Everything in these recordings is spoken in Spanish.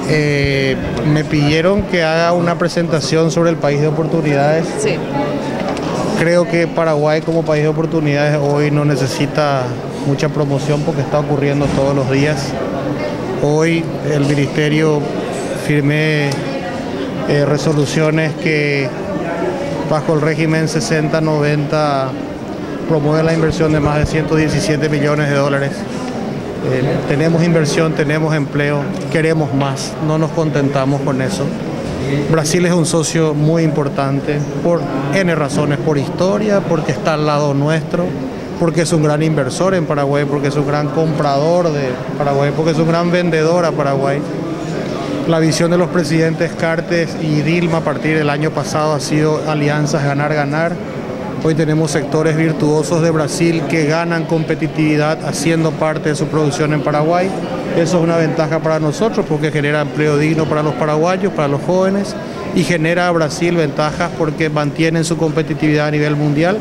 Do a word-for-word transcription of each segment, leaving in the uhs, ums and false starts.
Eh, me pidieron que haga una presentación sobre el país de oportunidades. Sí. Creo que Paraguay como país de oportunidades hoy no necesita mucha promoción porque está ocurriendo todos los días. Hoy el ministerio firmé eh, resoluciones que bajo el régimen sesenta noventa promueven la inversión de más de ciento diecisiete millones de dólares. Eh, tenemos inversión, tenemos empleo, queremos más, no nos contentamos con eso. Brasil es un socio muy importante por N razones, por historia, porque está al lado nuestro, porque es un gran inversor en Paraguay, porque es un gran comprador de Paraguay, porque es un gran vendedor a Paraguay. La visión de los presidentes Cartes y Dilma a partir del año pasado ha sido alianzas ganar, ganar. Hoy tenemos sectores virtuosos de Brasil que ganan competitividad haciendo parte de su producción en Paraguay. Eso es una ventaja para nosotros porque genera empleo digno para los paraguayos, para los jóvenes, y genera a Brasil ventajas porque mantienen su competitividad a nivel mundial.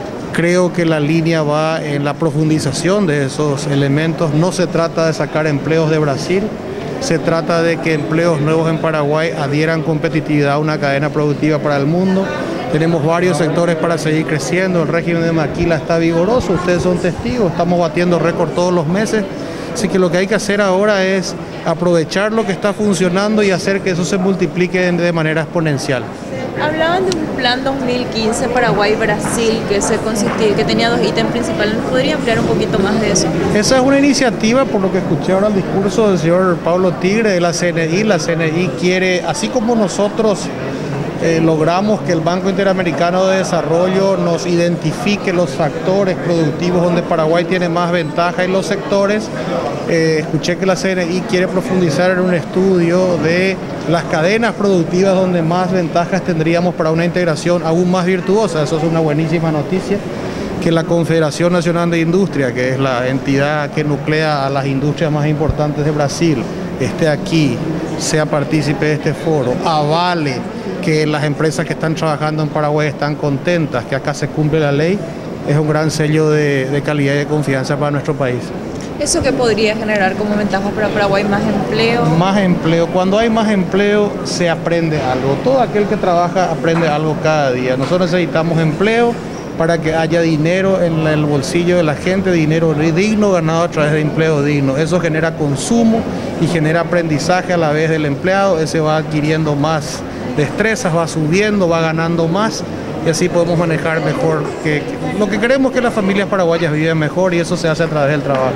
Creo que la línea va en la profundización de esos elementos. No se trata de sacar empleos de Brasil, se trata de que empleos nuevos en Paraguay adhieran competitividad a una cadena productiva para el mundo. Tenemos varios sectores para seguir creciendo, el régimen de Maquila está vigoroso, ustedes son testigos, estamos batiendo récord todos los meses, así que lo que hay que hacer ahora es aprovechar lo que está funcionando y hacer que eso se multiplique de manera exponencial. Hablaban de un plan dos mil quince Paraguay-Brasil que, se consistía, que tenía dos ítems principales, ¿nos podría ampliar un poquito más de eso? Esa es una iniciativa, por lo que escuché ahora el discurso del señor Pablo Tigre de la C N I, la C N I quiere, así como nosotros Eh, logramos que el Banco Interamericano de Desarrollo nos identifique los factores productivos donde Paraguay tiene más ventaja en los sectores. Eh, escuché que la C N I quiere profundizar en un estudio de las cadenas productivas donde más ventajas tendríamos para una integración aún más virtuosa. Eso es una buenísima noticia. Que la Confederación Nacional de Industria, que es la entidad que nuclea a las industrias más importantes de Brasil, esté aquí, sea partícipe de este foro, avale que las empresas que están trabajando en Paraguay están contentas, que acá se cumple la ley, es un gran sello de, de calidad y de confianza para nuestro país. ¿Eso qué podría generar como ventaja para Paraguay? ¿Más empleo? Más empleo. Cuando hay más empleo se aprende algo. Todo aquel que trabaja aprende algo cada día. Nosotros necesitamos empleo para que haya dinero en el bolsillo de la gente, dinero digno ganado a través de empleo digno. Eso genera consumo y genera aprendizaje a la vez del empleado. Ese va adquiriendo más destrezas, va subiendo, va ganando más y así podemos manejar mejor. Que, que, lo que queremos es que las familias paraguayas vivan mejor y eso se hace a través del trabajo.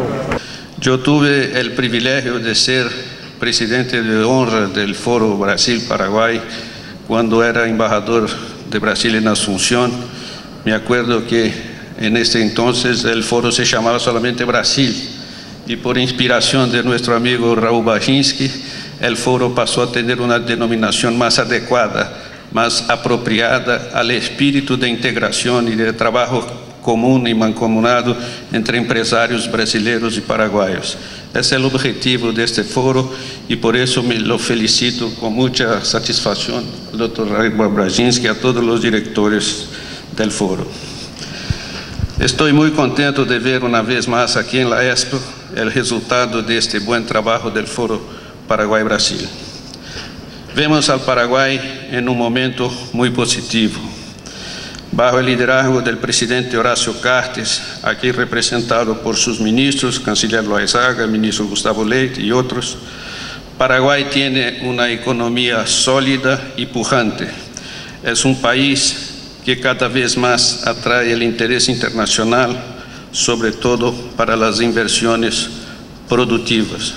Yo tuve el privilegio de ser presidente de honra del Foro Brasil-Paraguay cuando era embajador de Brasil en Asunción. Me acuerdo que en este entonces el foro se llamaba solamente Brasil y por inspiración de nuestro amigo Raúl Baginski, el foro pasó a tener una denominación más adecuada, más apropiada al espíritu de integración y de trabajo común y mancomunado entre empresarios brasileños y paraguayos. Ese es el objetivo de este foro y por eso me lo felicito con mucha satisfacción al doctor Raúl Baginski y a todos los directores del foro. Estoy muy contento de ver una vez más aquí en la Expo el resultado de este buen trabajo del Foro Paraguay-Brasil. Vemos al Paraguay en un momento muy positivo. Bajo el liderazgo del presidente Horacio Cartes, aquí representado por sus ministros, canciller Loaizaga, ministro Gustavo Leite y otros, Paraguay tiene una economía sólida y pujante. Es un país que cada vez más atrae el interés internacional, sobre todo para las inversiones productivas.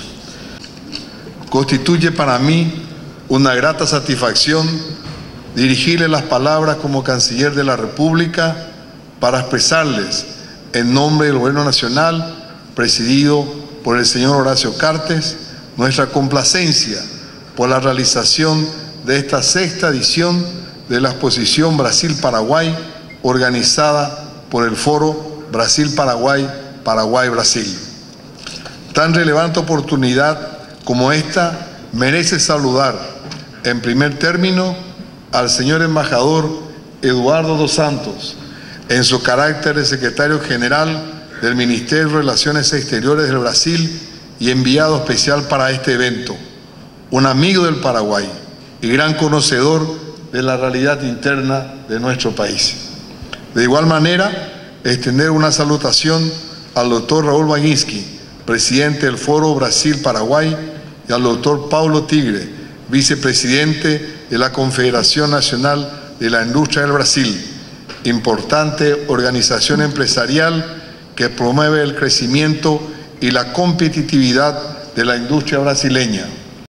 Constituye para mí una grata satisfacción dirigirle las palabras como canciller de la República para expresarles en nombre del Gobierno Nacional, presidido por el señor Horacio Cartes, nuestra complacencia por la realización de esta sexta edición de la exposición Brasil-Paraguay, organizada por el Foro Brasil-Paraguay, Paraguay-Brasil. Tan relevante oportunidad como esta merece saludar, en primer término, al señor embajador Eduardo dos Santos, en su carácter de secretario general del Ministerio de Relaciones Exteriores del Brasil y enviado especial para este evento. un amigo del Paraguay y gran conocedor de la realidad interna de nuestro país. De igual manera, extender una salutación al doctor Raúl Bañiski, presidente del Foro Brasil-Paraguay, y al doctor Paulo Tigre, vicepresidente de la Confederación Nacional de la Industria del Brasil, importante organización empresarial que promueve el crecimiento y la competitividad de la industria brasileña.